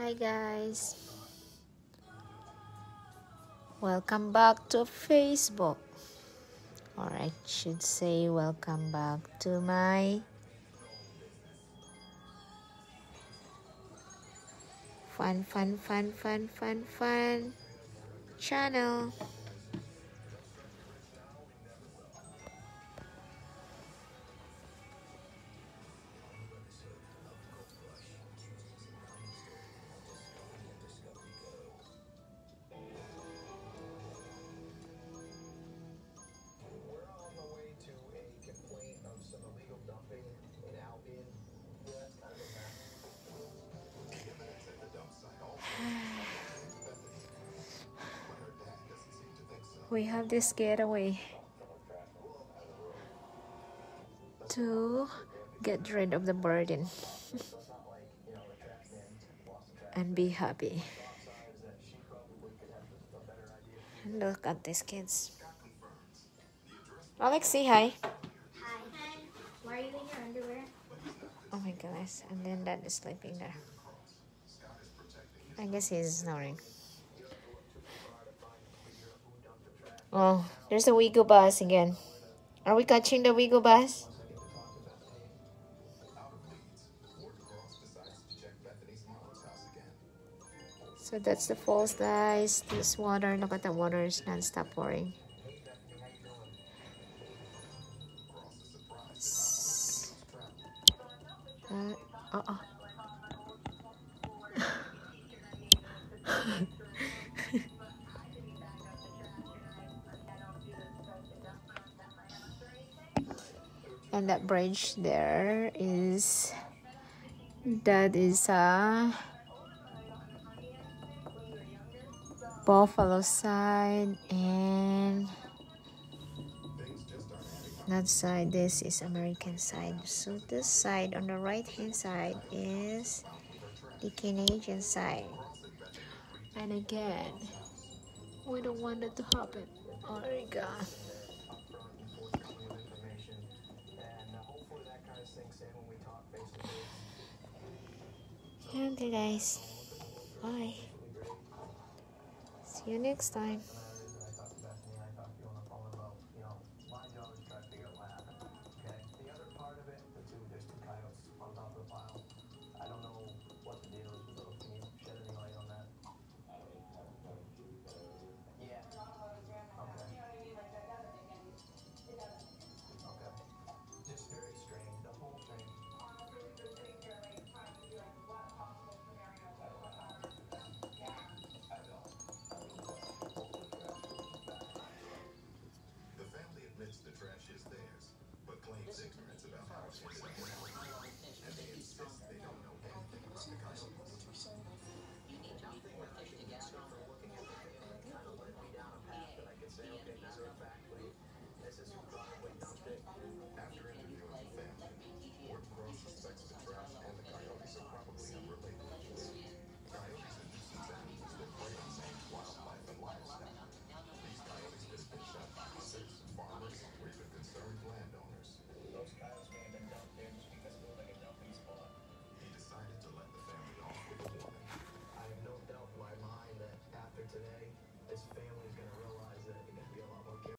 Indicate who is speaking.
Speaker 1: Hi guys, welcome back to Facebook, or I should say welcome back to my fun channel. We have this getaway to get rid of the burden and be happy. And look at these kids. Alex, say hi.
Speaker 2: Hi. Why are you in your underwear?
Speaker 1: Oh my goodness, and then Dad is sleeping there. I guess he's snoring. Oh, there's a Wigo bus again. Are we catching the Wigo bus? So that's the falls, guys. This water, look at the water, is non-stop pouring. Uh-oh. And that bridge there is, that is a Buffalo side, and that side, this is American side. So this side on the right hand side is the Canadian side. And again, we don't want that to happen. Oh my god. Okay guys, bye. See you next time.
Speaker 3: The family admits the trash is theirs, but claims ignorance about how it's recycled.